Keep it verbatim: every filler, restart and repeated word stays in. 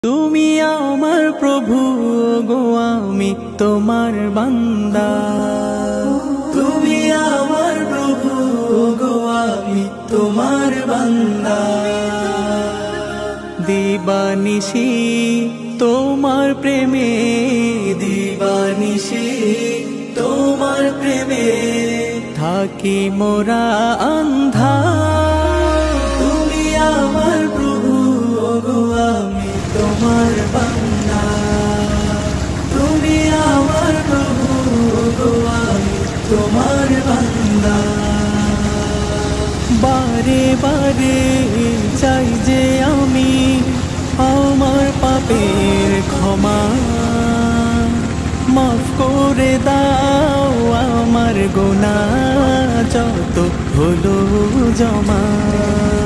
তুমি আমার প্রভু গো, আমি তোমার বান্দা। তুমি আমার প্রভু গো, আমি তোমার বান্দা। দিবানিশি তোমার প্রেমে, দিবানিশি তোমার প্রেমে থাকি মোরা আন্ধা। তুমি আমার প্রভু গো, আমি তোমার বান্দা। তুমি আমার প্রভু গো, আমি তোমার বান্দা। বারে বারে চাই যে আমি আমার পাপের ক্ষমা, মাফ করে দাও আমার গুনাহ যত হলো জমা।